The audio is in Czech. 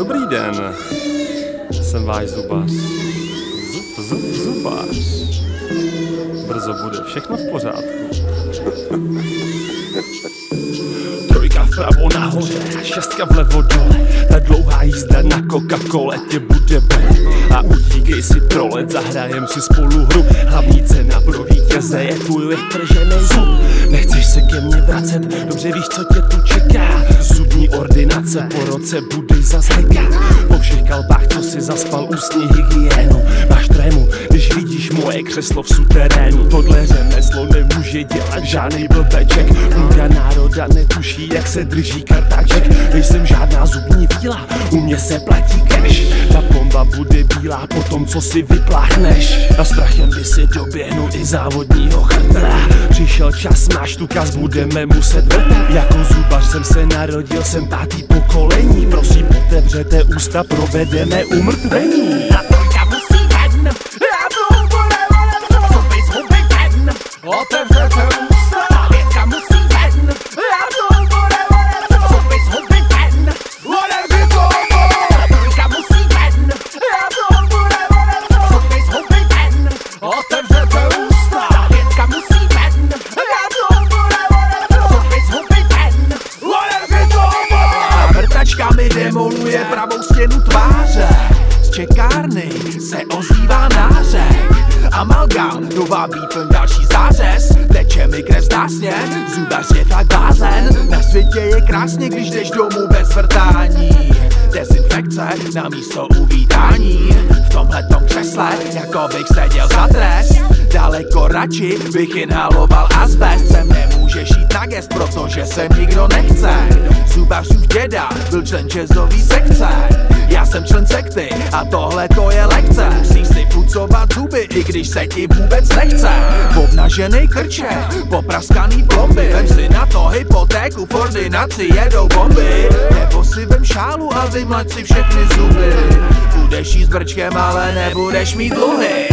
Dobrý den, jsem váš zubař. Zubař. Brzo bude všechno v pořádku. Trojka vpravo nahoře, šestka vlevo dole. Ta dlouhá jízda na Coca-Cole tě bude bolet. A utíkej si trolet, zahrajem si spolu hru. Hlavní cena pro vítěze je tvůj vytržený zub. Nechceš se ke mně vracet, dobře víš, co tě tu čeká. Zubní ordinace po roce budeš zas hekat. Po všech kalbách, co si zaspal, ústní hygienu. Máš trému, když vidíš moje křeslo v suterénu. Tohle řemeslo nemůže dělat žádný blbeček. Půlka národa netuší, jak se drží kartáček. Nejsem žádná zubní víla, u mě se platí cash. Ta plomba bude bílá po tom, co si vypláchneš. A strachem by si doběhnu i závodního chrtla. Přišel čas, máš tu kas, budeme muset vrtat. Jako zubař jsem se narodil, jsem 5. pokolení. Prosím, otevřete ústa, provedeme umrtvení. Ta trojka musí ven, a to bude zuby z huby ven. Otevřete ústa, ta pětka musí ven, a to bude zuby z huby ven. Otevři to obor. Ta trojka musí ven, a to bude zuby z huby ven. Otevřete ústa, ta pětka musí ven, a to bude zuby z huby ven. Otevři to obor. A vrtačka mi demoluje pravou stěnu tváře. Z čekárny se ozývá nářek. Amalgam, nová výplň, další zářez. Teče mi krev zdásně, zubař je tak blázen. Na světě je krásně, když jdeš domů bez vrtání. Dezinfekce na místo uvítání. V tomhletom křesle, jako bych seděl za trest. Daleko radši bych inhaloval azbest. Sem nemůžeš jít na gest, protože sem nikdo nechce. Zubařův děda byl člen jazzový sekce. Já jsem člen sekty a tohle to je lekce. Musíš si pucovat zuby, i když se ti vůbec nechce. Obnažený krček, popraskaný plomby. Vem si na to hypotéku, v ordinaci jedou bomby. Nebo si vem šálu a vymleť si všechny zuby. Budeš jíst brčkem, ale nebudeš mít dluhy.